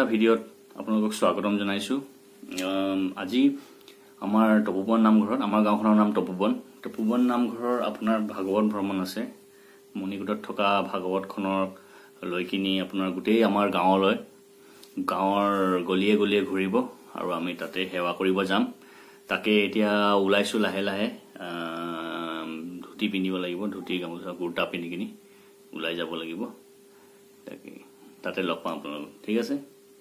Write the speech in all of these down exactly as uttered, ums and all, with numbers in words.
ভিডিঅ'ত আপোনালোকক স্বাগতম জনাইছো। আজি আমাৰ তপোবন নামঘৰত, আমাৰ গাঁওখনৰ নাম তপোবন তপোবন নামঘৰৰ আপোনাৰ ভাগৱত ভ্ৰমণ আছে। মণিকোটত থকা ভাগৱতখনৰ লৈ কিনি আপোনাৰ গোটেই আমাৰ গাঁৱলৈ গাঁৱৰ গলিয়ে গলিয়ে ঘূৰিব আৰু আমি তাতে সেৱা কৰিব যাম। তাকে এতিয়া ওলাইছো লাহে লাহে। ধুতি পিন্ধিব লাগিব, ধুতি গামোচা কুৰ্তা পিন্ধি কিনি ওলাই যাব লাগিব। তাকে তাতে লগ পাম আপোনালোক, ঠিক আছে।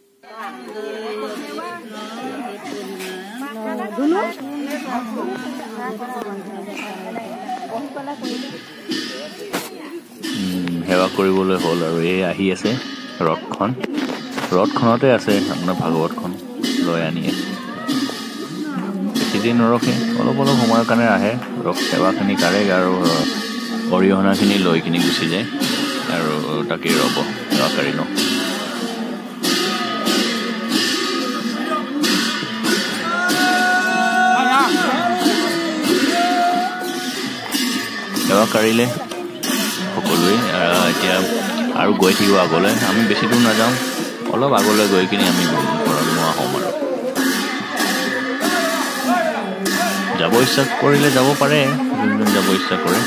সেৱা কৰিবলৈ হ'ল আৰু এই আহি আছে ৰথখন। ৰথখনতে আছে আপোনাৰ ভাগৱতখন লৈ আনি আছে। বেছিদিন নৰখে, অলপ অলপ সময়ৰ কাৰণে আহে। ৰথ সেৱাখিনি কাঢ়ে আৰু অৰিহণাখিনি লৈ কিনি গুচি যায় আৰু তাকে ৰ'ব সেৱা কাঢ়ি লওঁ। সেৱা কাঢ়িলে সকলোৱে। এতিয়া আৰু গৈ থাকিব আগলৈ। আমি বেছি দূৰ নাযাওঁ, অলপ আগলৈ গৈ কিনি আমি ঘৰত নোৱা হ'ম আৰু। যাব ইচ্ছা কৰিলে যাব পাৰে, যোন যাব ইচ্ছা কৰে।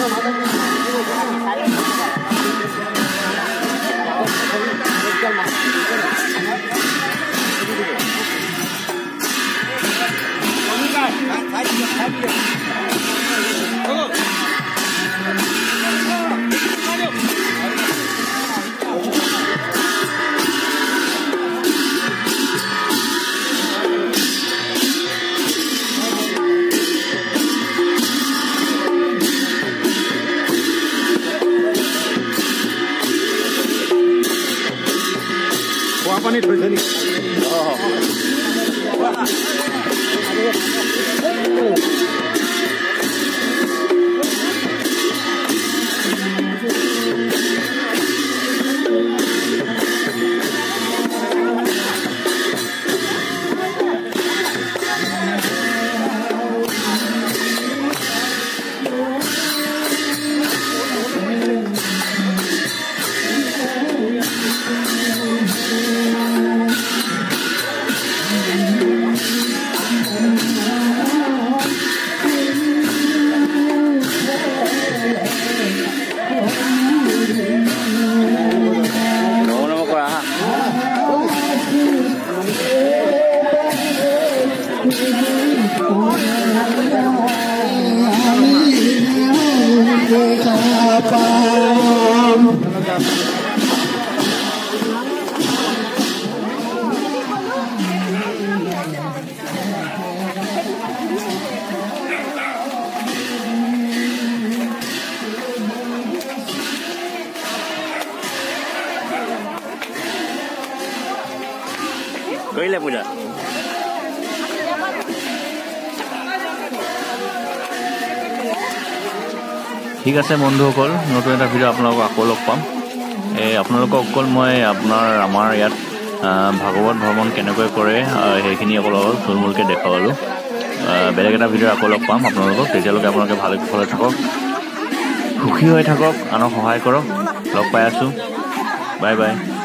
পানী থৈছে নি? কৰিলে পূজা? ঠিক আছে বন্ধুসকল, নতুন এটা ভিডিঅ' আপোনালোকক আকৌ লগ পাম। এই আপোনালোকক অকল মই আপোনাৰ আমাৰ ইয়াত ভাগৱত ভ্ৰমণ কেনেকৈ কৰে সেইখিনি অকল অলপ থুলমূলকৈ দেখুৱালোঁ। বেলেগ এটা ভিডিঅ' আকৌ লগ পাম আপোনালোকক। তেতিয়ালৈকে আপোনালোকে ভালে কুশলে থাকক, সুখী হৈ থাকক, আনক সহায় কৰক। লগ পাই আছোঁ। Bye bye.